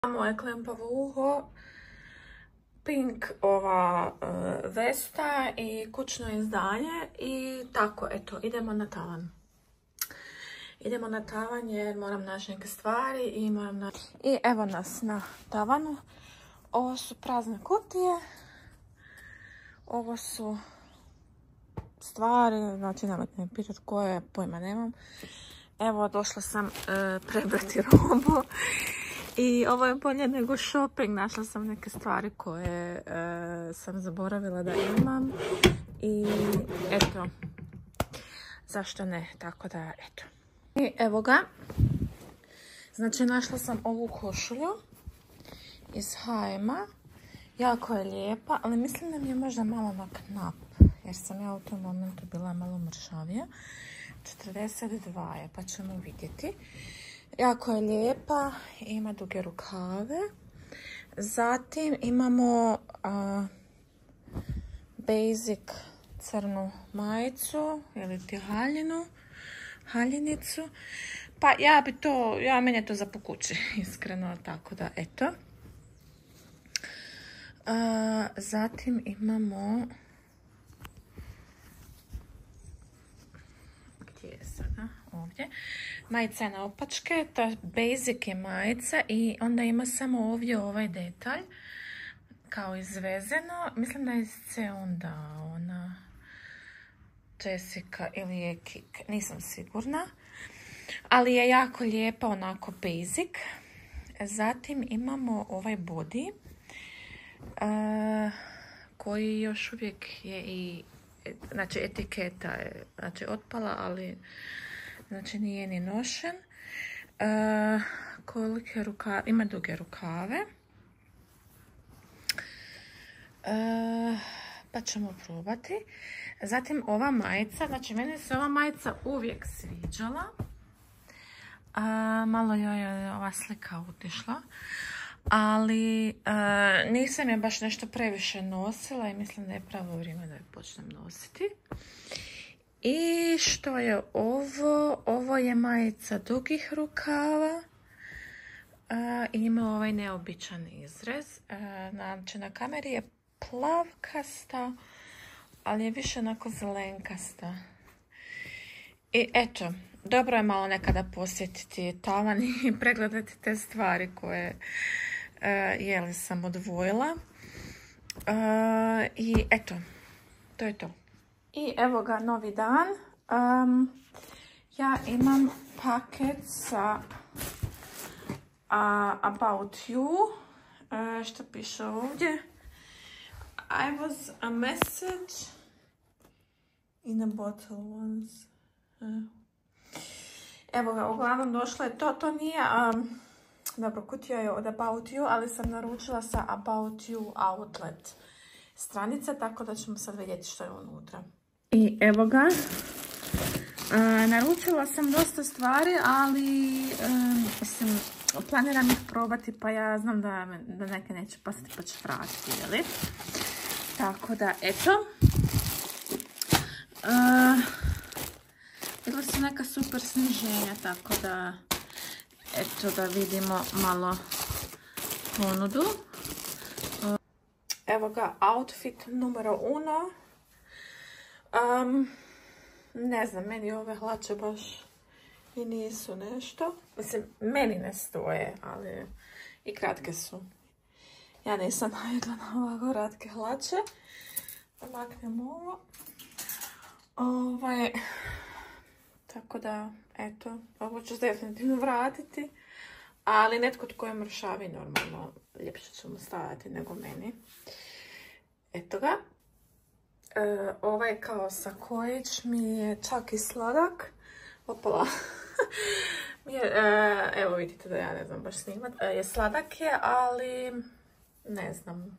Moje klempavo uho, pink ova vesta i kućno izdanje i tako, eto, idemo na tavan. Idemo na tavan jer moram naći neke stvari i evo nas na tavanu. Ovo su prazne kutije. Ovo su stvari, znači nemojte me pitati koje, pojma nemam. Evo, došla sam prebrati robu. I ovo je bolje nego shopping. Našla sam neke stvari koje sam zaboravila da imam. I eto, zašto ne, tako da eto. I evo ga. Znači našla sam ovu košulju iz H&M-a. Jako je lijepa, ali mislim da mi je možda malo na knap. Jer sam ja u tom momentu bila malo mršavija. 42 je, pa ćemo vidjeti. Jako je lijepa, ima duge rukave. Zatim imamo basic crnu majicu ili ti haljinicu. Pa meni je to za po kući, iskreno, tako da eto. Zatim imamo, gdje je sada? Ovdje. Majica je na opačke, to je basic je majica i onda ima samo ovdje ovaj detalj kao izvezeno. Mislim da je iz onda ona Jessica ili je Kik, nisam sigurna. Ali je jako lijepa, onako basic. Zatim imamo ovaj body koji još uvijek je i, znači etiketa je otpala, ali znači nije ni nošen. Kolike rukave, ima duge rukave. Pa ćemo probati. Zatim ova majica, znači meni se ova majica uvijek sviđala. Malo joj je ova slika otišla. Ali nisam je baš nešto previše nosila i mislim da je pravo vrijeme da je počnem nositi. I što je ovo? Ovo je majica dugih rukava. Ima ovaj neobičan izrez. Znači na kameri je plavkasta, ali je više onako zelenkasta. I eto, dobro je malo nekada posjetiti tavan i pregledati te stvari koje sam odvojila. I eto, to je to. I evo ga, novi dan. Ja imam paket sa About You. Što piše ovdje? I was a message in a bottle once. Evo ga, uglavnom došlo je to. To nije, dobro, kutija je od About You, ali sam naručila sa About You outlet stranice, tako da ćemo sad vidjeti što je unutra. I evo ga, naručila sam dosta stvari, ali planiram ih probati, pa ja znam da neke neće pasati pa ću vratiti, jeli? Tako da, eto. Bila su neka super sniženja, tako da, eto, da vidimo malo ponudu. Evo ga, outfit numero 1. Ne znam, meni ove hlače baš i nisu nešto. Mislim, meni ne stoje, ali i kratke su. Ja nisam navikla na ovako kratke hlače. Maknem ovo. Tako da, eto, ovo ću definitivno vratiti. Ali netko tko je mršavi, normalno, ljepše će mu stavati nego meni. Eto ga. Ovaj kao sakojić mi je čak i sladak. Opala. Evo vidite da ja ne znam baš snimat. Sladak je, ali ne znam.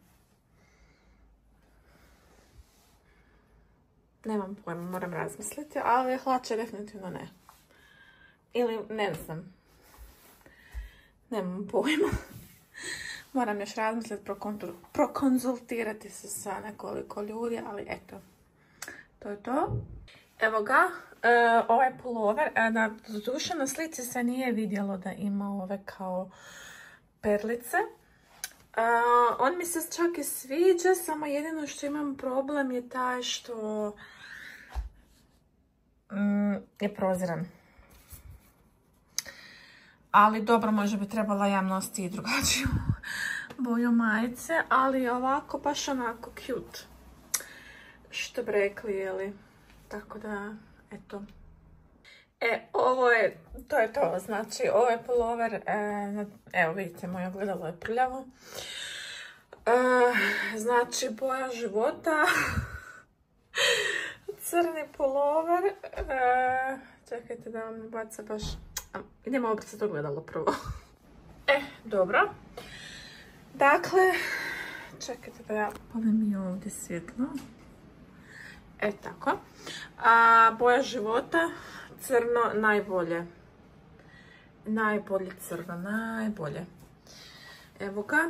Nemam pojma, moram razmisliti, ali hlače definitivno ne. Ili ne znam. Nemam pojma. Moram još razmisliti, prokonzultirati se sa nekoliko ljudi, ali eto. To je to. Evo ga, ovaj pullover. Doduše na slici se nije vidjelo da ima ove kao perlice. On mi se čak i sviđa, samo jedino što imam problem je taj što je proziran. Ali dobro, možda bi trebala ja nositi i drugačiju boju majice, ali ovako baš onako cute. Što bi rekli, jeli? Tako da, eto. To je to, znači ovaj pulover, evo vidite, moje ogledalo je prljavo. Znači, boja života, crni pulover, čekajte da vam ne baca baš, idemo obrcati ogledalo prvo. Dobro. Dakle, čekajte da ja palim i ovdje svjetlo. Tako. Boja života, crno, najbolje. Najbolje crno, najbolje. Evo ga.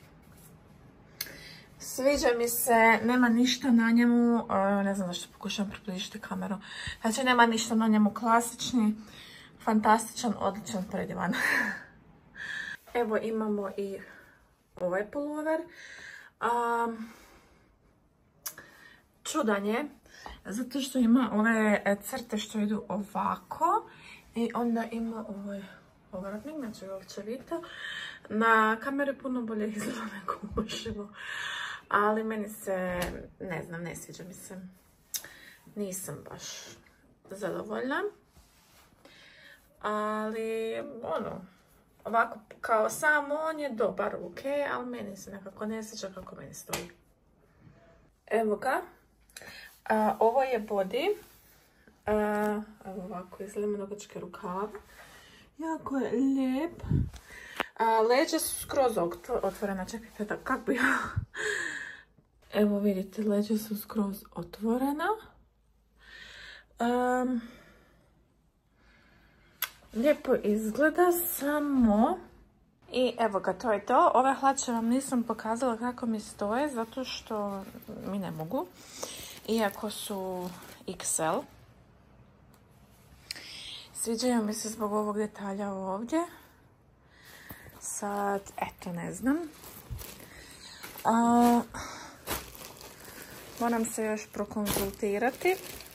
Sviđa mi se, nema ništa na njemu, ne znam zašto pokušavam približiti kameru. Znači, nema ništa na njemu, klasični, fantastičan, odličan, predivan. Evo imamo i ovaj pulover. Čudan je, zato što ima ove crte što idu ovako i onda ima ovaj ovratnik, znači ovčevito. Na kameri puno bolje izgleda nego uživo, ali meni se, ne znam, ne sviđa mi se. Nisam baš zadovoljna, ali ovako kao samo on je dobar, ok, ali meni se nekako ne sviđa kako meni stoji. Evo ga. Ovo je body. Evo ovako, izgleda mnogačke rukave. Jako je lijep. Leđa su skroz otvorena. Čekajte da, kako bi ja... Evo vidite, leđa su skroz otvorena. Lijepo izgleda, samo... I evo ga, to je to. Ove hlače vam nisam pokazala kako mi stoje, zato što mi ne mogu. Iako su XL. Sviđaju mi se zbog ovog detalja ovdje. Sad, eto, ne znam. Moram se još prokonzultirati.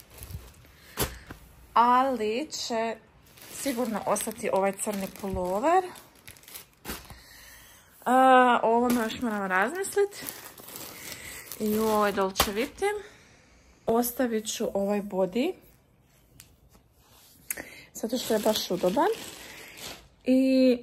Ali će sigurno ostati ovaj crni pulover. O ovome još moram razmisliti. I u ovoj dolčeviti. Ostavit ću ovaj body. Zato što je baš udoban. I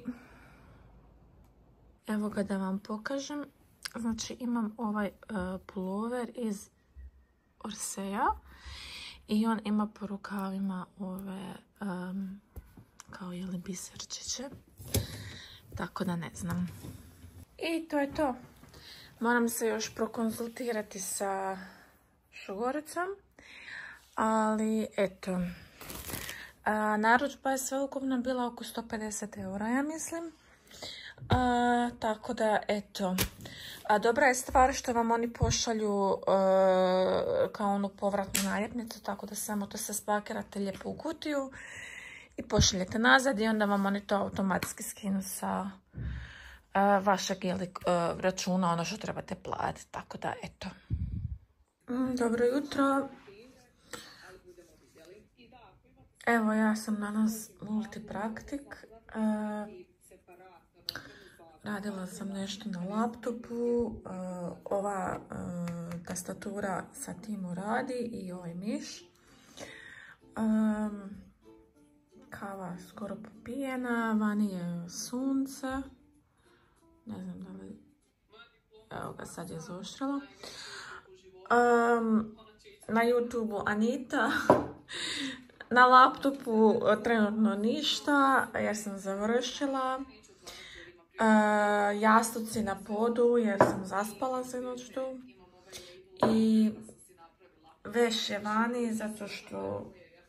evo ga da vam pokažem. Znači imam ovaj pulover iz Orseja. I on ima po rukavima ove kao biserčiće. Tako da ne znam. I to je to. Moram se još prokonzultirati sa šogoricom. Ali eto. Narudžba je sveukupno bila oko 150 eura, ja mislim. Tako da, eto. Dobra je stvar što vam oni pošalju kao onu povratnu naljepnicu, tako da samo to se spakirate lijepo u kutiju i pošaljete nazad i onda vam oni to automatski skinu sa vašeg računa, ono što trebate platiti. Tako da, eto. Dobro jutro. Evo, ja sam danas multipraktik. Radila sam nešto na laptopu. Ova tastatura sa Timo radi i ovaj miš. Kava skoro popijena, vani je sunce. Ne znam da li... Evo ga, sad je zaoštrilo. Na YouTubeu Anita. Na laptopu trenutno ništa jer sam završila. Jastuci na podu jer sam zaspala sinoć tu. I veš je vani zato što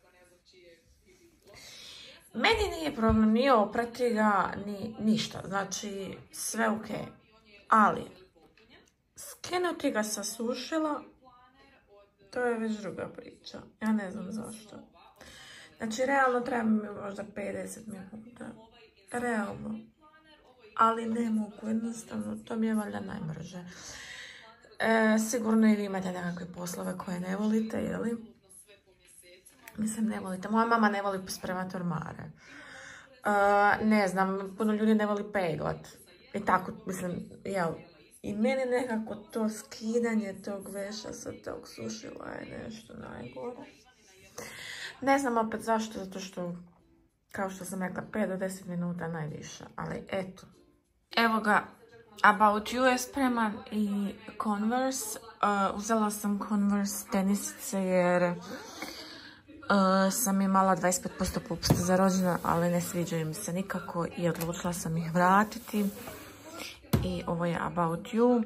meni nije problem ni oprati ga, ni ništa. Znači sve ok. Ali skinuti ga sa sušila, to je već druga priča. Ja ne znam zašto. Znači realno treba mi možda 50 minuta. Realno. ali ne mogu, jednostavno, to mi je valjda najmrže. Sigurno i vi imate nekakve poslove koje ne volite, jeli? Mislim, ne volite. Moja mama ne voli spremati ormare. Ne znam, puno ljudi ne voli peglat. I tako, mislim, jel? I meni nekako to skidanje tog veša sa tog sušila je nešto najgore. Ne znam opet zašto, zato što, kao što sam rekla, 5 do 10 minuta najviše, ali eto. Evo ga, About You je spreman i Converse. Uzela sam Converse tenisice jer sam imala 25% popusta za rođendan, ali ne sviđaju mi se nikako i odlučila sam ih vratiti. I ovo je About You.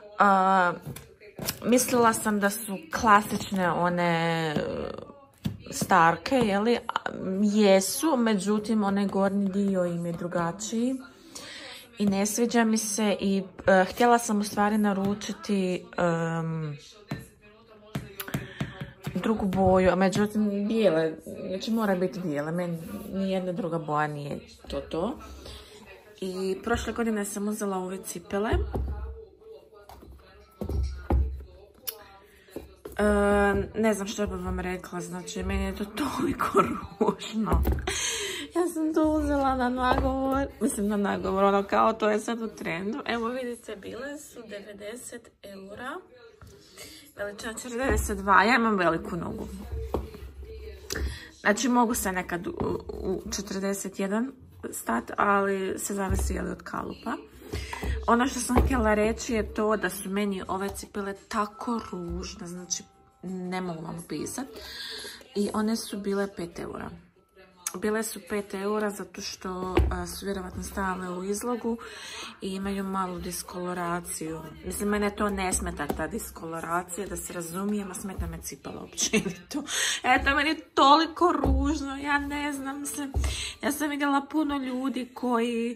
Mislila sam da su klasične one starke, jeli? Jesu, međutim onaj gornji dio im je drugačiji i ne sviđa mi se i htjela sam u stvari naručiti drugu boju, međutim bijele, znači mora biti bijele, meni nijedna druga boja nije to. I prošle godine sam uzela ove cipele. Ne znam što bih vam rekla, znači meni je to toliko ružno. Ja sam to uzela na nagovor, ono kao to je sad u trendu. Evo vidite, bile su 90 eura, veličina 42, ja imam veliku nogu. Znači mogu se nekad u 41 stat, ali se zavisi jeli od kalupa. Ono što sam htjela reći je to da su meni ove cipele tako ružne, znači ne mogu vam opisati. I one su bile 5 eura. Bile su 5 eura zato što su vjerovatno stavile u izlogu i imaju malu diskoloraciju. Mislim, mene to ne smeta, ta diskoloracija, da se razumijem, a smeta me cipela općenito. Eto, meni je toliko ružno, ja ne znam se. Ja sam vidjela puno ljudi koji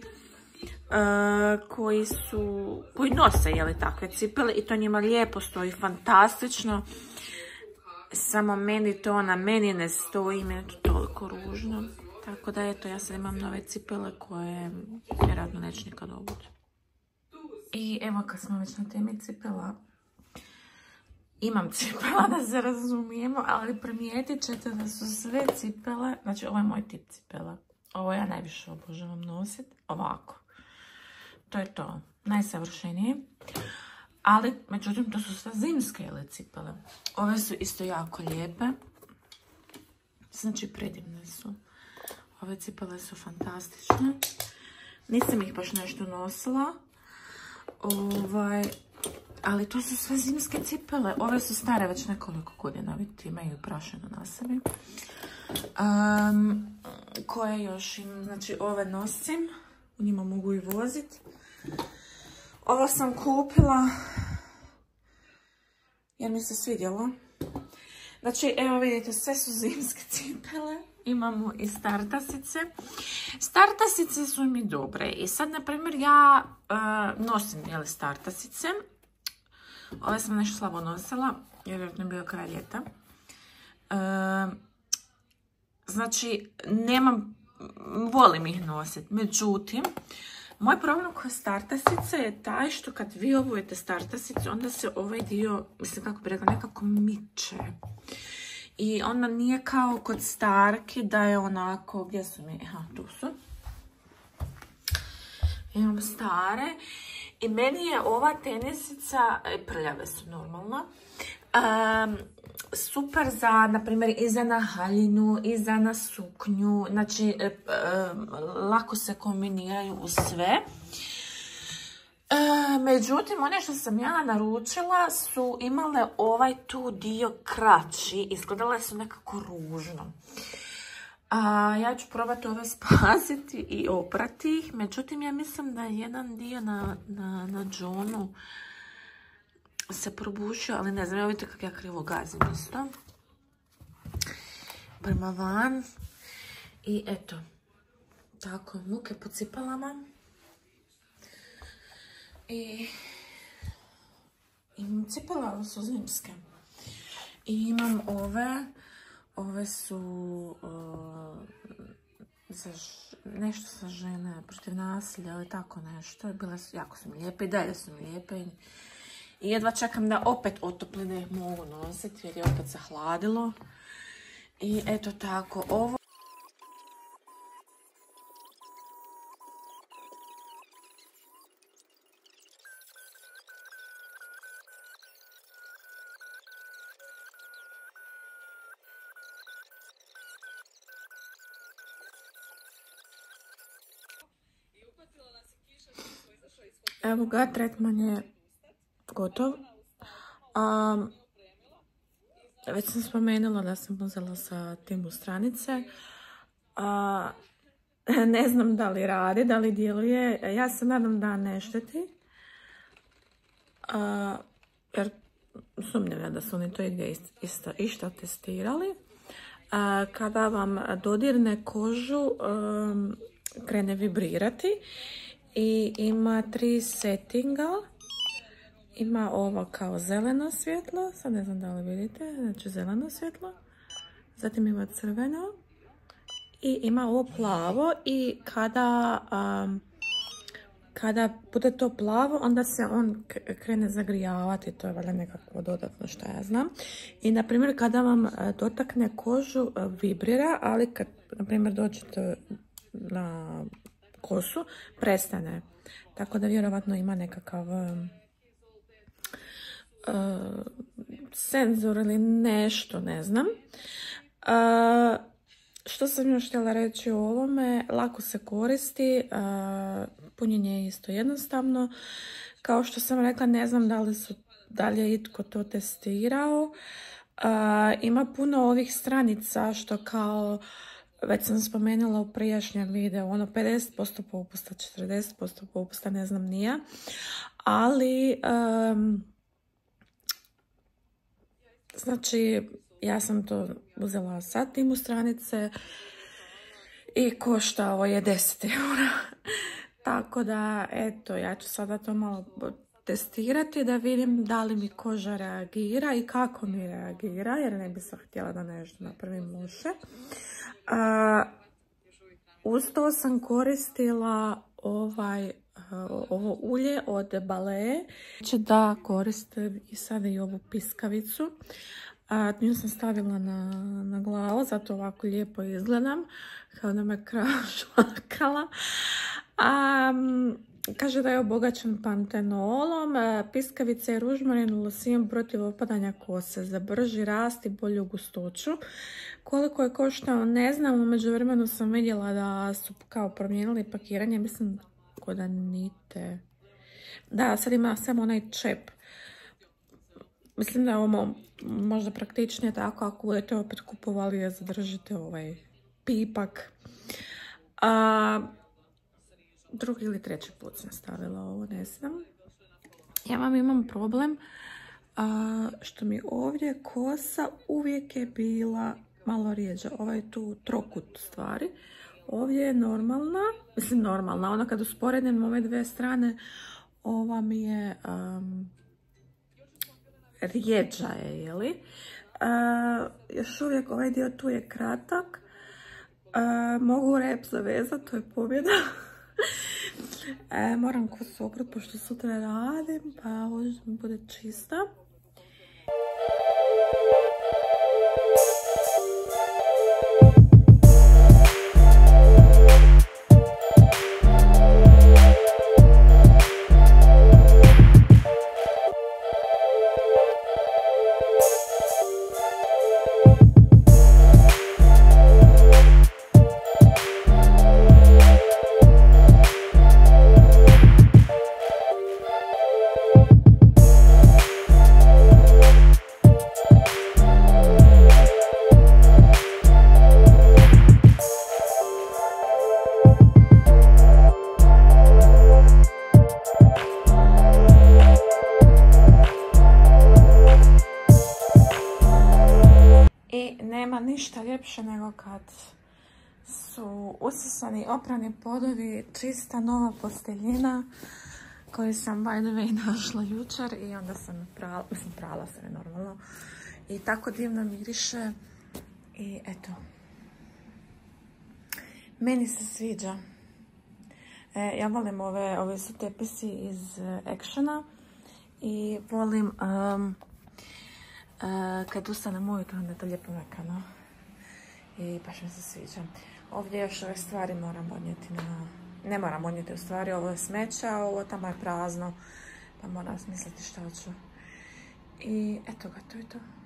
nose, jeli, takve cipele i to njima lijepo stoji, fantastično. Samo meni to na meni ne stoji, meni je to toliko ružno. Tako da eto, ja sad imam nove cipele koje vjerojatno neću nikad obući. I evo kad smo već na temi cipela, imam cipela da se razumijemo, ali primijetit ćete da su sve cipele, znači ovo je moj tip cipela. Ovo ja najviše obožavam nositi, ovako. To je to, najsavršenije. Ali, međutim, to su sve zimske cipele. Ove su isto jako lijepe. Znači, predivne su. Ove cipele su fantastične. Nisam ih baš nešto nosila. Ali to su sve zimske cipele. Ove su stare već nekoliko godina. Vidite, imaju prašinu na sebi. Koje još imam? Znači, ove nosim. U njima mogu i voziti. Ovo sam kupila jer mi se svidjelo. Znači, evo vidite, sve su zimske cipele. Imamo i startasice. Startasice su mi dobre. I sad, na primjer, ja nosim startasice. Ove sam nešto slabo nosila, jer vjerojatno je bio kraj ljeta. Znači, volim ih nositi. Međutim, moj problem kod startasice je taj što kad vi obujete startasicu, onda se ovaj dio, mislim kako bi rekla, nekako miče. I ona nije kao kod starki da je onako, gdje su mi, aha, tu su. Imam stare. I meni je ova tenisica, prljave su normalno, super za, na primjer, i za na haljinu, i za na suknju. Znači, lako se kombiniraju u sve. Međutim, one što sam ja naručila su imale ovaj tu dio kraći. Izgledale su nekako ružno. Ja ću probati ove spasiti i oprati ih. Međutim, ja mislim da je jedan dio na džonu se probušio, ali ne znam, ja vidite kako ja krivo gazim isto. Prema van. I eto, tako, muke po cipelama. I imam cipele, ove su zimske. I imam ove su nešto sa žene protiv nasilja ili tako nešto. Jako su mi lijepe i dalje su mi lijepe. I jedva čekam da opet otopli da ih mogu nositi jer je opet zahladilo. I eto tako, ovo. Evo ga, tretman je gotov. Već sam spomenula da sam uzela sa Timu stranice. Ne znam da li radi, da li djeluje. Ja se nadam da ne šteti. Jer sumnjam da su oni to išta testirali. Kada vam dodirne kožu, krene vibrirati. I ima 3 settinga. Ima ovo kao zeleno svjetlo. Sad ne znam da li vidite. Znači zeleno svjetlo. Zatim ima crveno. I ima ovo plavo. I kada bude to plavo, onda se on krene zagrijavati. To je valjda nekako dodatno što ja znam. I na primjer kada vam dotakne kožu, vibrira. Ali kad na primjer dođete na kosu, prestane. Tako da vjerovatno ima nekakav senzor ili nešto, ne znam. Što sam još htjela reći o ovome, lako se koristi, punjenje je isto jednostavno. Kao što sam rekla, ne znam da li je itko to testirao. Ima puno ovih stranica što kao, već sam spomenula u prijašnjem videu, 50% popusta, 40% popusta, ne znam nija. Ali, znači, ja sam to uzela sa Timu stranice i koštao je 10 eura. Tako da, eto, ja ću sada to malo testirati da vidim da li mi koža reagira i kako mi reagira, jer ne bi sam htjela da nešto napravim loše. Uz to sam koristila ovo ulje od Balea. Da koristim i sada i ovu piskavicu. Nju sam stavila na glavu, zato ovako lijepo izgledam, kao da me krava šlakala. Kaže da je obogaćen pantenolom, piskavica i ružmarin u losijom protiv opadanja kose, za brži rast i bolju gustoću. Koliko je koštao ne znam, u međuvremenu sam vidjela da su kao promijenili pakiranje, mislim da nite. Da, sad ima samo onaj čep. Mislim da je ovo možda praktičnije tako ako budete opet kupovali da zadržite ovaj pipak. Drugi ili treći put sam stavila ovo, ne znam. Ja vam imam problem što mi ovdje kosa uvijek je bila malo rijeđa. Ovaj tu trokut stvari. Ovdje je normalna, mislim normalna, ona kad usporedim ove dve strane, ova mi je rijeđa je, jeli? Još uvijek ovaj dio tu je kratak. Mogu rep zavezati, to je pobjeda. Moram kosu oprati pošto sutra radim, pa ovo mi bude čista. Nema ništa ljepše nego kad su usisani oprani podovi, čista nova posteljina koju sam by the way našla jučer i onda sam prala se normalno i tako divno miriše i eto. Meni se sviđa. Ja volim ove su tepisi iz Actiona i volim kad ustanem ujutro onda je to lijepo mekano i baš mi se sviđa. Ovdje još ove stvari moram odnijeti ne moram odnijeti u stvari, ovo je smeće, a ovo tamo je prazno, pa moram smisliti šta ću. I eto ga, to je to.